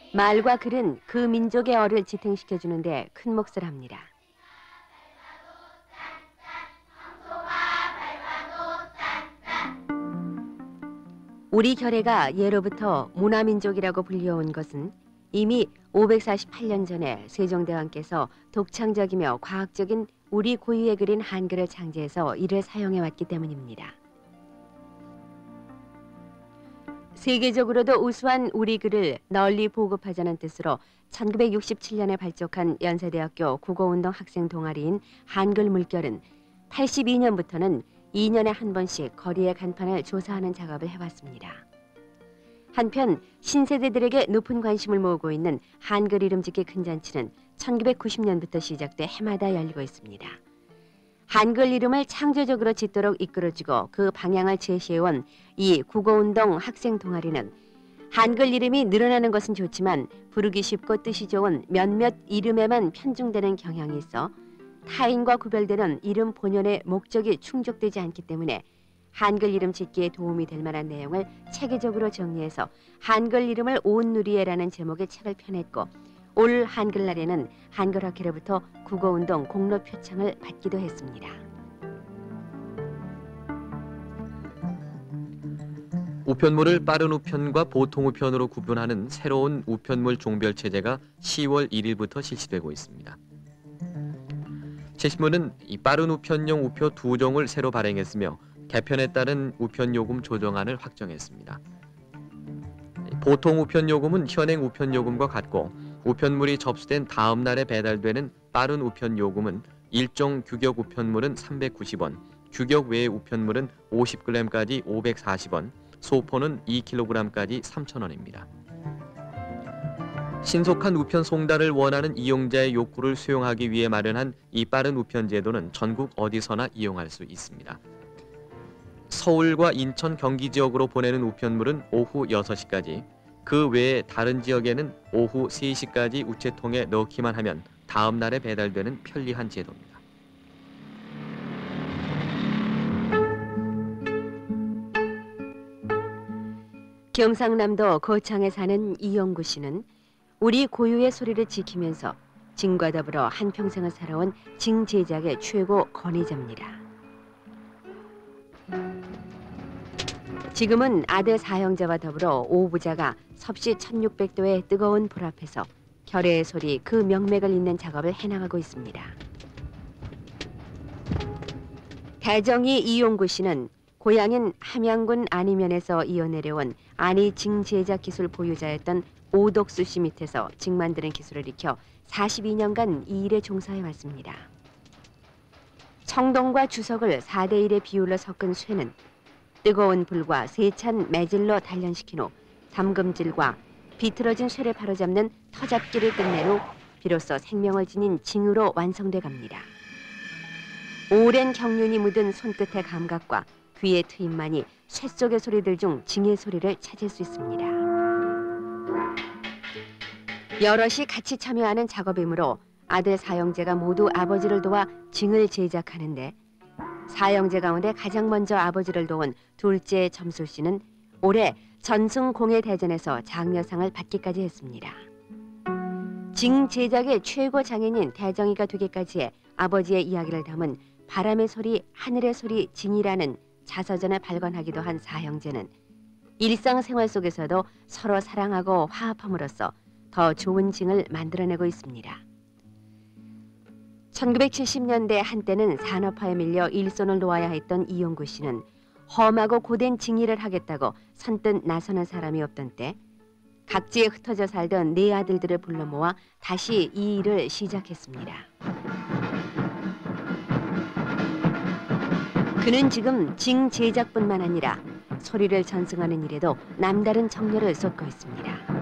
말과 글은 그 민족의 어를 지탱시켜주는 데 큰 몫을 합니다. 우리 결의가 예로부터 문화민족이라고 불려온 것은 이미 548년 전에 세종대왕께서 독창적이며 과학적인 우리 고유에 그린 한글을 창제해서 이를 사용해왔기 때문입니다. 세계적으로도 우수한 우리 글을 널리 보급하자는 뜻으로 1967년에 발족한 연세대학교 국어운동 학생 동아리인 한글 물결은 82년부터는 2년에 한 번씩 거리의 간판을 조사하는 작업을 해왔습니다. 한편 신세대들에게 높은 관심을 모으고 있는 한글 이름 짓기 큰 잔치는 1990년부터 시작돼 해마다 열리고 있습니다. 한글 이름을 창조적으로 짓도록 이끌어주고 그 방향을 제시해온 이 국어운동 학생 동아리는 한글 이름이 늘어나는 것은 좋지만 부르기 쉽고 뜻이 좋은 몇몇 이름에만 편중되는 경향이 있어 타인과 구별되는 이름 본연의 목적이 충족되지 않기 때문에 한글 이름 짓기에 도움이 될 만한 내용을 체계적으로 정리해서 한글 이름을 온누리에라는 제목의 책을 펴냈고 올 한글날에는 한글학회로부터 국어운동 공로 표창을 받기도 했습니다. 우편물을 빠른 우편과 보통 우편으로 구분하는 새로운 우편물 종별 체제가 10월 1일부터 실시되고 있습니다. 최신문은 이 빠른 우편용 우표 2종을 새로 발행했으며 개편에 따른 우편 요금 조정안을 확정했습니다. 보통 우편 요금은 현행 우편 요금과 같고 우편물이 접수된 다음 날에 배달되는 빠른 우편 요금은 일종 규격 우편물은 390원, 규격 외의 우편물은 50g까지 540원, 소포는 2kg까지 3,000원입니다. 신속한 우편 송달을 원하는 이용자의 욕구를 수용하기 위해 마련한 이 빠른 우편 제도는 전국 어디서나 이용할 수 있습니다. 서울과 인천, 경기 지역으로 보내는 우편물은 오후 6시까지, 그 외에 다른 지역에는 오후 3시까지 우체통에 넣기만 하면 다음 날에 배달되는 편리한 제도입니다. 경상남도 거창에 사는 이영구 씨는 우리 고유의 소리를 지키면서 징과 더불어 한평생을 살아온 징 제작의 최고 권위자입니다. 지금은 아들 사형제와 더불어 오부자가 섭씨 1600도의 뜨거운 불 앞에서 결의의 소리 그 명맥을 잇는 작업을 해나가고 있습니다. 대정이 이용구 씨는 고향인 함양군 안희면에서 이어내려온 안희 징 제작 기술 보유자였던 오덕수 씨 밑에서 징 만드는 기술을 익혀 42년간 이 일에 종사해 왔습니다. 청동과 주석을 4대1의 비율로 섞은 쇠는 뜨거운 불과 세찬 매질로 단련시킨 후 담금질과 비틀어진 쇠를 바로잡는 터잡기를 끝낸 후 비로소 생명을 지닌 징으로 완성돼 갑니다. 오랜 경륜이 묻은 손끝의 감각과 귀의 트임만이 쇠 속의 소리들 중 징의 소리를 찾을 수 있습니다. 여럿이 같이 참여하는 작업이므로 아들 사형제가 모두 아버지를 도와 징을 제작하는데 사형제 가운데 가장 먼저 아버지를 도운 둘째 점술 씨는 올해 전승공예대전에서 장려상을 받기까지 했습니다. 징 제작의 최고 장인인 대정이가 되기까지의 아버지의 이야기를 담은 바람의 소리, 하늘의 소리, 징이라는 자서전을 발간하기도 한 사형제는 일상생활 속에서도 서로 사랑하고 화합함으로써 더 좋은 징을 만들어내고 있습니다. 1970년대 한때는 산업화에 밀려 일손을 놓아야 했던 이용구 씨는 험하고 고된 징일을 하겠다고 선뜻 나서는 사람이 없던 때 각지에 흩어져 살던 네 아들들을 불러 모아 다시 이 일을 시작했습니다. 그는 지금 징 제작뿐만 아니라 소리를 전승하는 일에도 남다른 정열을 쏟고 있습니다.